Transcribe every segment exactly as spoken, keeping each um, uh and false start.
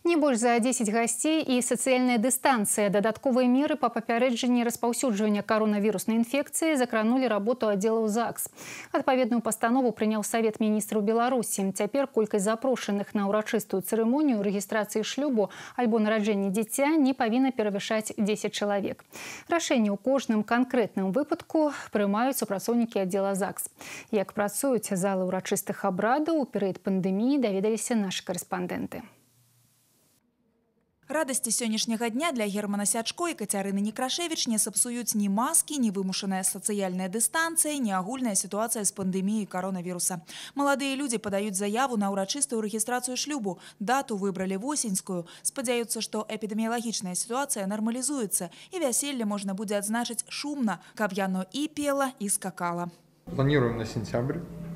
Не больш за дзесяць гасцей і сацыяльная дыстанцыя. Дадатковыя меры па папярэджанні распаўсюджвання каронавіруснай інфекцыі закранулі работу аддзелаў ЗАГС. Адпаведную пастанову прыняў Савет міністраў Беларусі. Цяпер колькасць запрошаных на ўрачыстую цырымонію рэгістрацыі шлюбу альбо нараджэння дзіця не павінна перавышаць дзесяць чалавек. Рашэнне ў кожным канкрэтным выпадку прымаюць супрацоўнікі аддзела ЗАГС. Як працуюць залы ўрачыстых абрадаў у перыяд пандэміі, даведаліся нашы карэспандэнты. Радасці сённяшняга дня для Германа Сячко і Кацярыны Некрашевіч не сапсуюць ні маскі, ні вымушаная сацыяльная дыстанцыя, ні агульная сітуацыя з пандэміяй каронавіруса. Маладыя людзі падаюць заяву на ўрачыстую рэгістрацыю шлюбу. Дату выбралі восеньскую. Спадзяюцца, што эпідэміялагічная сітуацыя нармалізуецца і вяселле можна будзе адзначыць шумна, каб яно і пела, і скакала. Планируем на сентябрь.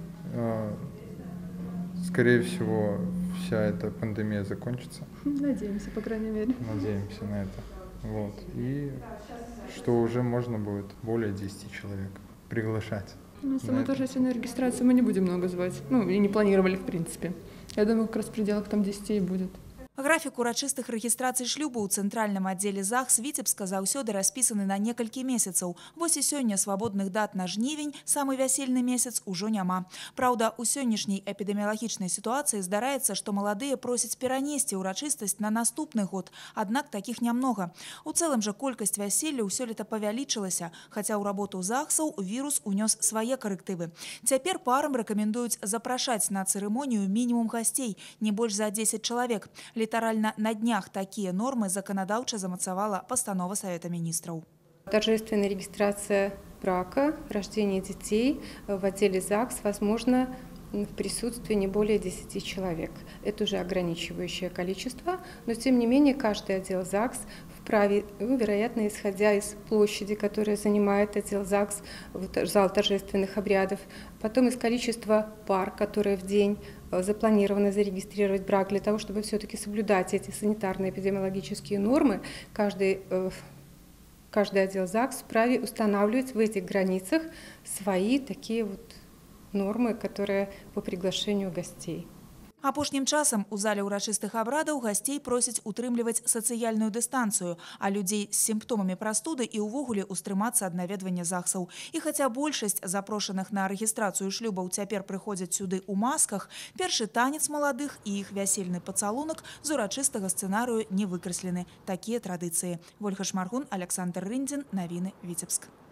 Скорее всего, вся эта пандемия закончится. Надеемся, по крайней мере. Надеемся на это. Вот. И что уже можно будет более десяти человек приглашать. Ну, саму торжественную регистрацию мы не будем много звать. Ну, и не планировали, в принципе. Я думаю, как раз в пределах там десяти и будет. Графік урачыстых рэгістрацый шлюбу ў цэнтральным аддзеле ЗАГС Віцебска заўсёды распісаны на некалькі месяцаў. Вось і сёння свабодных дат на жнівень, самы вясельны месяц, ужо няма. Праўда, у сённяшняй эпідэміялагічнай сітуацыі здараецца, што маладыя просяць перанесці ўрачыстасць на наступны год, аднак такіх нямнога. У цэлым жа колькасць вяселляў сёлета павялічылася, хаця ў работу ЗАГСаў вірус унёс свае карэктывы. Цяпер парам рэкамендуюць запрашаць на цырымонію мінімум гасцей, не больш за дзесяць чалавек. Літаральна на днях такие нормы законодавча замацавала постанова Совета министров. Торжественная регистрация брака, рождение детей в отделе ЗАГС возможно в присутствии не более десяти человек. Это уже ограничивающее количество, но тем не менее каждый отдел ЗАГС вправе, ну, вероятно, исходя из площади, которая занимает отдел ЗАГС, зал торжественных обрядов, потом из количества пар, которые в день запланировано зарегистрировать брак, для того, чтобы все-таки соблюдать эти санитарные эпидемиологические нормы, каждый, каждый отдел ЗАГС вправе устанавливать в этих границах свои такие вот нормы, которые по приглашению гостей. Апошнім часам у зале ўрачыстых абрадаў гасцей просяць утрымліваць сацыяльную дыстанцыю, а людзей з сімптомамі прастуды і ўвогуле устрымацца ад наведвання ЗАГСаў. І хаця большасць запрошаных на рэгістрацыю шлюбаў цяпер прыходзяць сюды ў масках, першы танец маладых і іх вясельны пацалунак з урачыстага сцэнарыю не выкраслены. Такія традыцыі. Вольга Шмаргун, Александр Рындзін, навіны Віцебск.